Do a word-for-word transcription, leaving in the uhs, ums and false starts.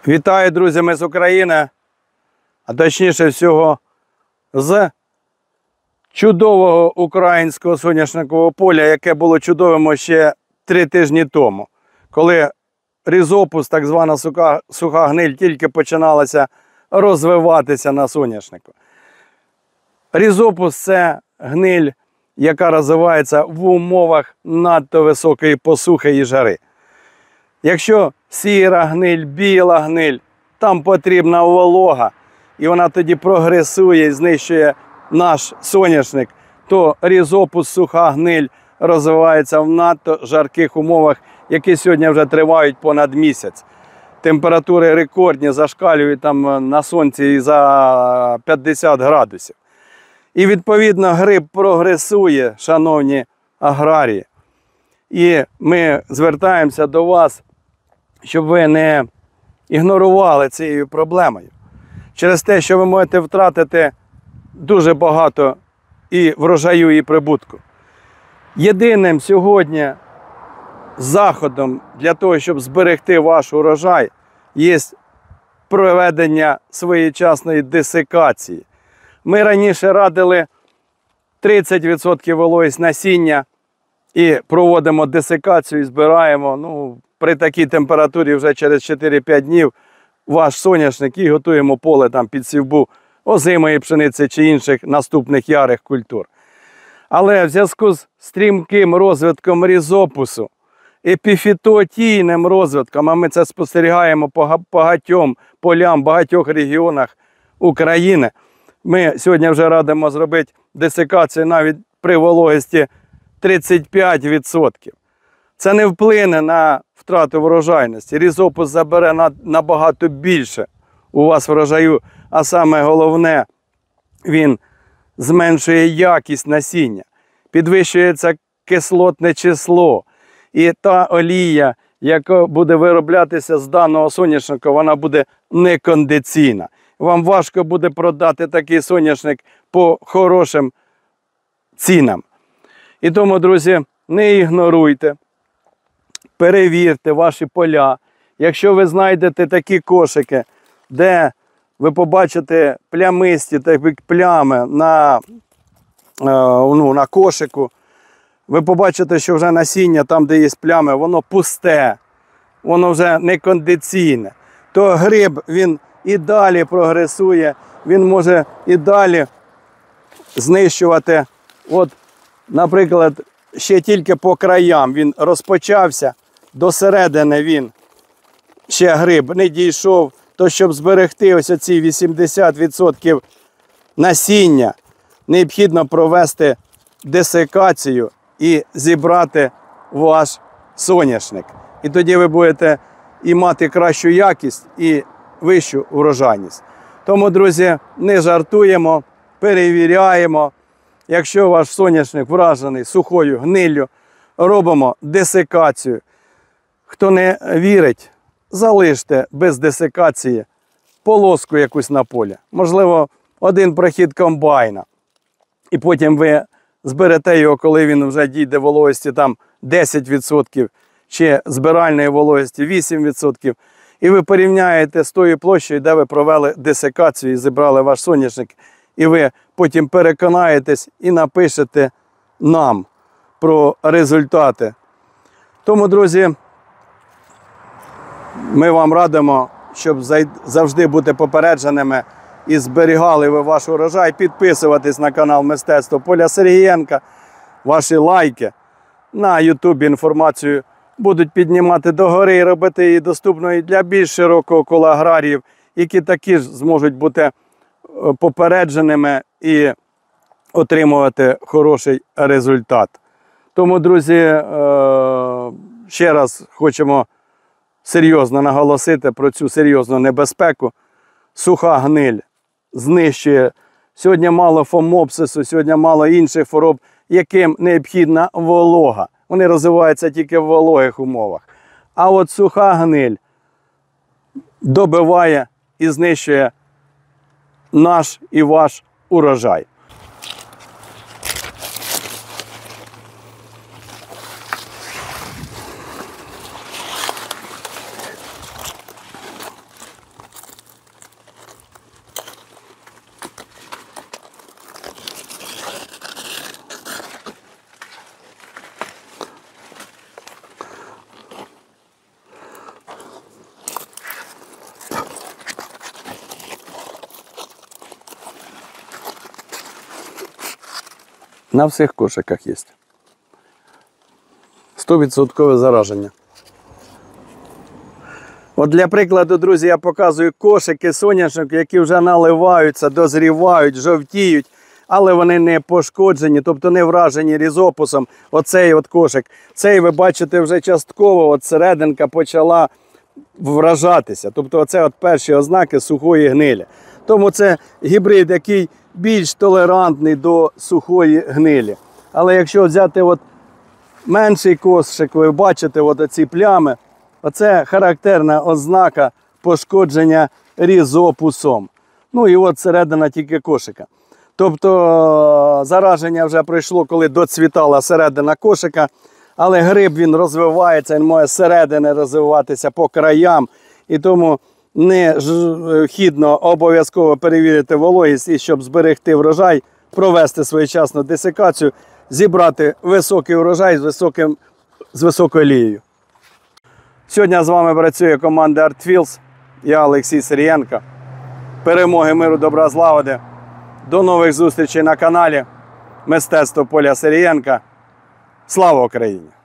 Вітаю, друзі, ми з України, а точніше всього з чудового українського соняшникового поля, яке було чудовим ще три тижні тому, коли різопус, так звана суха, суха гниль, тільки починалася розвиватися на соняшнику. Різопус – це гниль, яка розвивається в умовах надто високої посухи і жари. Якщо сіра гниль, біла гниль, там потрібна волога, і вона тоді прогресує і знищує наш соняшник, то різопус, суха гниль розвивається в надто жарких умовах, які сьогодні вже тривають понад місяць. Температури рекордні, зашкалюють там на сонці за п'ятдесят градусів. І відповідно гриб прогресує, шановні аграрії. І ми звертаємося до вас, щоб ви не ігнорували цією проблемою. Через те, що ви можете втратити дуже багато і врожаю, і прибутку. Єдиним сьогодні заходом для того, щоб зберегти ваш урожай, є проведення своєчасної десикації. Ми раніше радили тридцять відсотків вологість насіння і проводимо десикацію і збираємо, ну, при такій температурі вже через чотири-п'ять днів ваш соняшник і готуємо поле там під сівбу озимої пшениці чи інших наступних ярих культур. Але в зв'язку з стрімким розвитком різопусу, епіфітоотійним розвитком, а ми це спостерігаємо по багатьом полям, в багатьох регіонах України, ми сьогодні вже радимо зробити десикацію навіть при вологості тридцять п'ять відсотків. Це не вплине на втрату врожайності. Різопус забере набагато більше у вас врожаю, а саме головне, він зменшує якість насіння, підвищується кислотне число. І та олія, яка буде вироблятися з даного соняшника, вона буде некондиційна. Вам важко буде продати такий соняшник по хорошим цінам. І тому, друзі, не ігноруйте, перевірте ваші поля. Якщо ви знайдете такі кошики, де ви побачите плямисті такі плями на, ну, на кошику, ви побачите, що вже насіння, там, де є плями, воно пусте, воно вже некондиційне, то гриб, він і далі прогресує, він може і далі знищувати. От, наприклад, ще тільки по краям він розпочався, до середини він ще гриб не дійшов, то щоб зберегти ось оці вісімдесят відсотків насіння, необхідно провести десикацію і зібрати ваш соняшник. І тоді ви будете і мати кращу якість, і вищу врожайність. Тому, друзі, не жартуємо, перевіряємо. Якщо ваш соняшник вражений сухою гниллю, робимо десикацію. Хто не вірить, залиште без десикації полоску якусь на полі. Можливо, один прохід комбайна. І потім ви зберете його, коли він вже дійде вологості там десять відсотків, чи збиральної вологості вісім відсотків. І ви порівняєте з тою площею, де ви провели десикацію і зібрали ваш соняшник. І ви потім переконаєтесь і напишете нам про результати. Тому, друзі, ми вам радимо, щоб завжди бути попередженими і зберігали ви ваш урожай, підписуватись на канал Мистецтво Поля Сергієнка, ваші лайки на ютубі інформацію будуть піднімати догори і робити її доступною для більш широкого кола аграріїв, які такі ж зможуть бути попередженими і отримувати хороший результат. Тому, друзі, ще раз хочемо серйозно наголосити про цю серйозну небезпеку. Суха гниль знищує. Сьогодні мало фомопсису, сьогодні мало інших хвороб, яким необхідна волога. Вони розвиваються тільки в вологих умовах. А от суха гниль добиває і знищує наш і ваш урожай. На всіх кошиках є. сто відсотків зараження. От для прикладу, друзі, я показую кошики соняшник, які вже наливаються, дозрівають, жовтіють, але вони не пошкоджені, тобто не вражені різопусом. Оцей от кошик. Цей, ви бачите, вже частково от серединка почала вражатися. Тобто оце от перші ознаки сухої гнилі. Тому це гібрид, який більш толерантний до сухої гнилі. Але якщо взяти от менший кошик, ви бачите от оці плями, оце характерна ознака пошкодження різопусом. Ну і от середина тільки кошика. Тобто зараження вже пройшло, коли доцвітала середина кошика, але гриб він розвивається, він може зсередини розвиватися по краям. І тому необхідно обов'язково перевірити вологість і щоб зберегти врожай, провести своєчасну десикацію, зібрати високий врожай з, високим, з високою олією. Сьогодні з вами працює команда Artfields. Я Олексій Сирієнко. Перемоги, миру, добра, злагоди. До нових зустрічей на каналі Мистецтво поля Сирієнка. Слава Україні!